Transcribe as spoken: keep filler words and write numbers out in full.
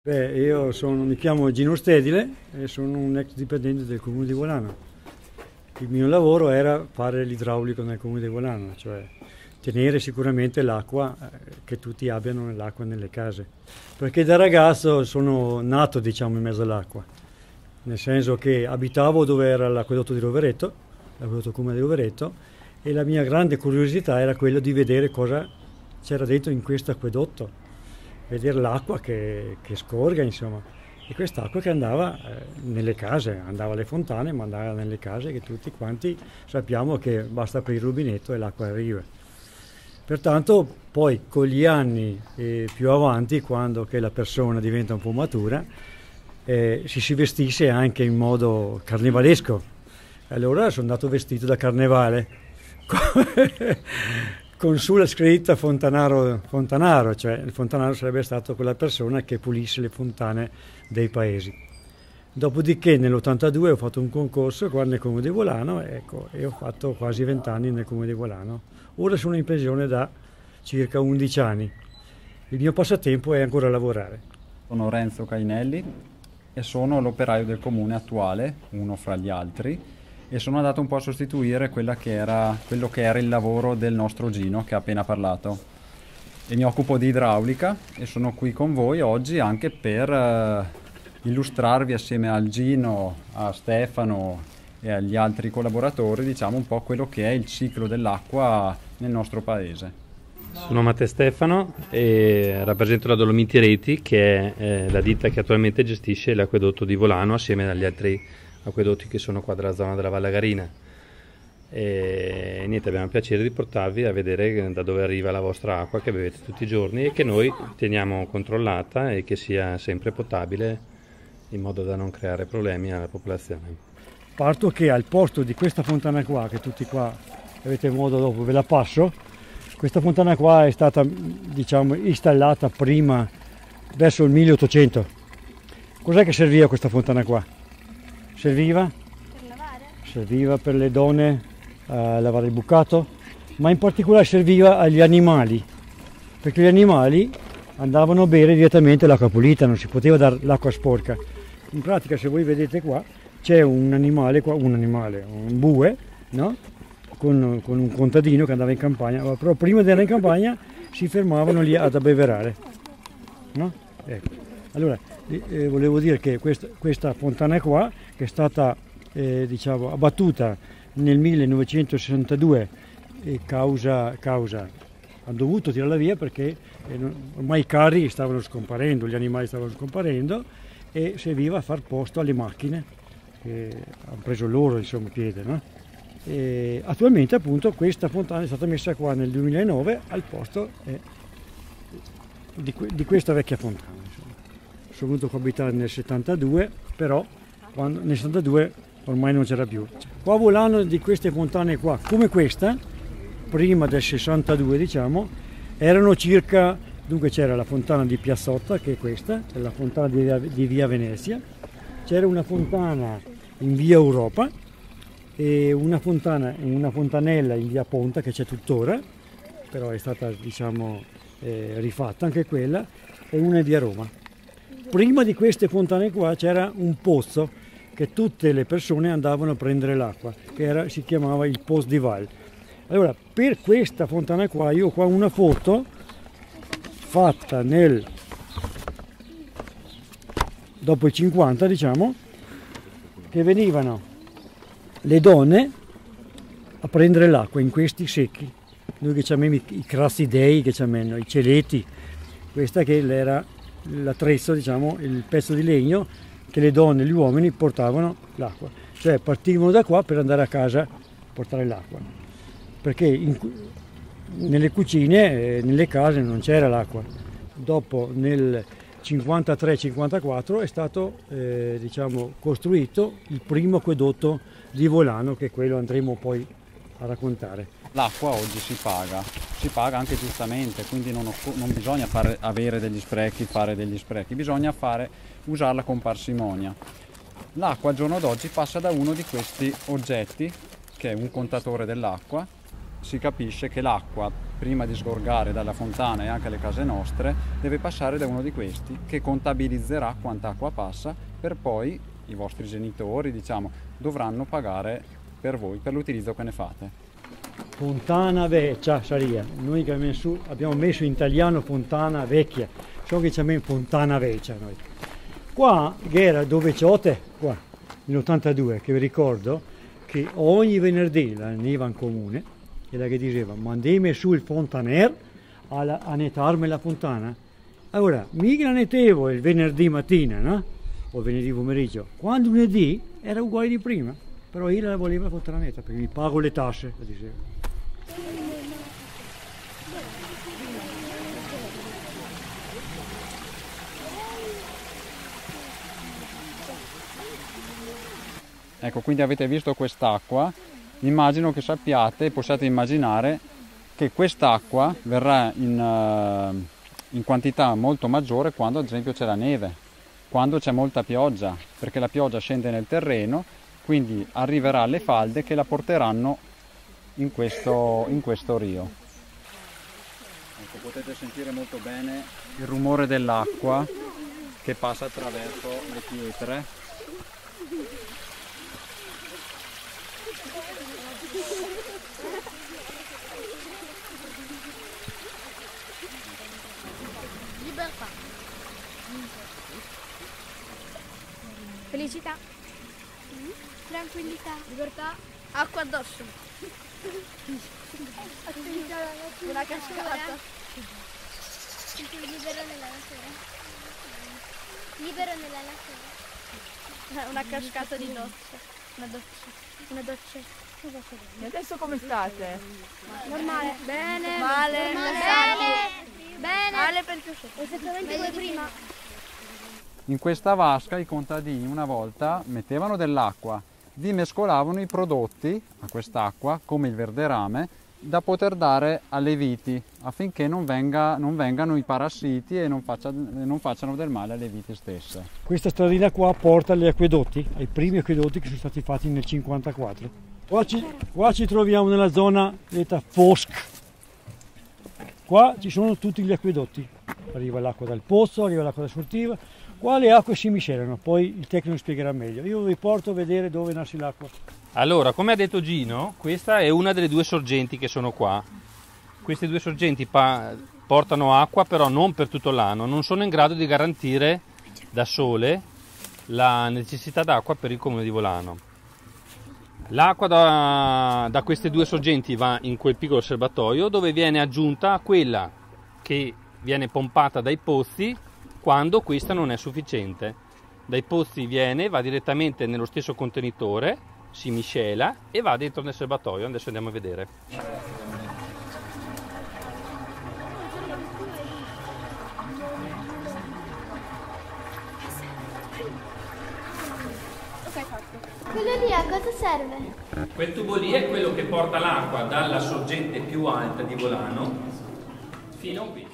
Beh, io sono, mi chiamo Gino Stedile e sono un ex dipendente del Comune di Volano. Il mio lavoro era fare l'idraulico nel Comune di Volano, cioè tenere sicuramente l'acqua, eh, che tutti abbiano l'acqua nelle case. Perché da ragazzo sono nato, diciamo, in mezzo all'acqua, nel senso che abitavo dove era l'acquedotto di Rovereto, l'acquedotto Comune di Rovereto, e la mia grande curiosità era quella di vedere cosa c'era dentro in questo acquedotto, vedere l'acqua che, che scorga, insomma, e quest'acqua che andava eh, nelle case, andava alle fontane, ma andava nelle case, che tutti quanti sappiamo che basta aprire il rubinetto e l'acqua arriva. Pertanto poi con gli anni eh, più avanti, quando che la persona diventa un po' matura, eh, si si vestisse anche in modo carnevalesco. Allora sono andato vestito da carnevale, con sulla scritta Fontanaro, Fontanaro, cioè il fontanaro sarebbe stato quella persona che pulisse le fontane dei paesi. Dopodiché nell'ottantadue ho fatto un concorso qua nel Comune di Volano, ecco, e ho fatto quasi vent'anni nel Comune di Volano. Ora sono in pensione da circa undici anni. Il mio passatempo è ancora lavorare. Sono Renzo Cainelli e sono l'operaio del comune attuale, uno fra gli altri, e sono andato un po' a sostituire quella che era, quello che era il lavoro del nostro Gino che ha appena parlato. E mi occupo di idraulica e sono qui con voi oggi anche per eh, illustrarvi assieme al Gino, a Stefano e agli altri collaboratori, diciamo un po' quello che è il ciclo dell'acqua nel nostro paese. Sono Matteo Stefano e rappresento la Dolomiti Reti, che è eh, la ditta che attualmente gestisce l'acquedotto di Volano assieme agli altri acquedotti che sono qua della zona della Valle Garina. E niente, abbiamo il piacere di portarvi a vedere da dove arriva la vostra acqua che bevete tutti i giorni e che noi teniamo controllata e che sia sempre potabile, in modo da non creare problemi alla popolazione. Parto che al posto di questa fontana qua, che tutti qua avete modo, dopo ve la passo, questa fontana qua è stata, diciamo, installata prima, verso il milleottocento. Cos'è che serviva questa fontana qua? Serviva? Per lavare? Serviva per le donne a lavare il bucato, ma in particolare serviva agli animali, perché gli animali andavano a bere direttamente l'acqua pulita, non si poteva dare l'acqua sporca. In pratica, se voi vedete qua, c'è un animale, qua, un animale, un bue, no? Con, con un contadino che andava in campagna, però prima di andare in campagna si fermavano lì ad abbeverare, no? Ecco. Allora, eh, volevo dire che questa, questa fontana qua, che è stata eh, diciamo, abbattuta nel millenovecentosessantadue e causa, causa, hanno dovuto tirarla via perché eh, non, ormai i carri stavano scomparendo, gli animali stavano scomparendo e serviva a far posto alle macchine che hanno preso loro, insomma, piede, no? E attualmente appunto questa fontana è stata messa qua nel duemilanove al posto eh, di, di questa vecchia fontana, insomma. Sono venuto qua a abitare nel settantadue, però quando, nel settantadue ormai non c'era più. Qua a Volano di queste fontane qua, come questa, prima del sessantadue diciamo, erano circa, dunque c'era la fontana di Piazzotta, che è questa, è la fontana di via, di via Venezia, c'era una fontana in via Europa e una fontana, una fontanella in via Ponta che c'è tuttora, però è stata, diciamo, eh, rifatta anche quella, e una in via Roma. Prima di queste fontane qua c'era un pozzo che tutte le persone andavano a prendere l'acqua, che era, si chiamava il Poz di Val. Allora, per questa fontana qua, io ho qua una foto fatta nel dopo il cinquanta, diciamo, che venivano le donne a prendere l'acqua in questi secchi. Noi che chiamiamo i, i crassidei, che chiamiamo i celeti, questa che era l'attrezzo, diciamo, il pezzo di legno che le donne e gli uomini portavano l'acqua, cioè partivano da qua per andare a casa a portare l'acqua, perché in, nelle cucine, eh, nelle case non c'era l'acqua. Dopo nel cinquantatré cinquantaquattro è stato eh, diciamo, costruito il primo acquedotto di Volano, che quello andremo poi a raccontare. L'acqua oggi si paga, si paga anche giustamente, quindi non, non bisogna fare, avere degli sprechi, fare degli sprechi, bisogna fare, usarla con parsimonia. L'acqua al giorno d'oggi passa da uno di questi oggetti, che è un contatore dell'acqua, si capisce che l'acqua, prima di sgorgare dalla fontana e anche alle case nostre, deve passare da uno di questi che contabilizzerà quanta acqua passa, per poi i vostri genitori, diciamo, dovranno pagare per voi, per l'utilizzo che ne fate. Fontana vecchia sarebbe, noi che abbiamo messo, abbiamo messo in italiano fontana vecchia, so che c'è fontana vecchia noi. Qua, che era dove c'ote, qua, nell'ottantadue, che vi ricordo, che ogni venerdì la veniva in comune, e la che diceva, mandemi su il fontaner a, a nettarmi la fontana. Allora, mica la nettevo il venerdì mattina, no? O il venerdì pomeriggio. Quando lunedì era uguale di prima, però io la volevo la fontana netta, perché mi pago le tasse, la diceva. Ecco, quindi avete visto quest'acqua, immagino che sappiate e possiate immaginare che quest'acqua verrà in, uh, in quantità molto maggiore quando ad esempio c'è la neve, quando c'è molta pioggia, perché la pioggia scende nel terreno, quindi arriverà alle falde che la porteranno in questo, in questo rio. Ecco, potete sentire molto bene il rumore dell'acqua che passa attraverso le pietre. Libertà. Felicità. Tranquillità. Libertà. Acqua addosso. Una cascata. Libero nella natura. Libero nella natura. Una cascata di doccia. Una doccia. Una doccia. E adesso come state? Normale. Bene. Male. Bene. Bene. Male perché esattamente come prima. In questa vasca i contadini una volta mettevano dell'acqua, vi mescolavano i prodotti a quest'acqua, come il verderame, da poter dare alle viti, affinché non, venga, non vengano i parassiti e non, faccia, non facciano del male alle viti stesse. Questa stradina qua porta agli acquedotti, ai primi acquedotti che sono stati fatti nel cinquantaquattro. Qua ci, qua ci troviamo nella zona detta Fosk. Qua ci sono tutti gli acquedotti, arriva l'acqua dal pozzo, arriva l'acqua da sportiva, qua le acque si miscelano, poi il tecnico spiegherà meglio. Io vi porto a vedere dove nasce l'acqua. Allora, come ha detto Gino, questa è una delle due sorgenti che sono qua. Queste due sorgenti portano acqua, però non per tutto l'anno, non sono in grado di garantire da sole la necessità d'acqua per il comune di Volano. L'acqua da, da queste due sorgenti va in quel piccolo serbatoio, dove viene aggiunta quella che viene pompata dai pozzi quando questa non è sufficiente. Dai pozzi viene, va direttamente nello stesso contenitore, si miscela e va dentro nel serbatoio. Adesso andiamo a vedere. Quello lì a cosa serve? Quel tubo lì è quello che porta l'acqua dalla sorgente più alta di Volano fino a qui.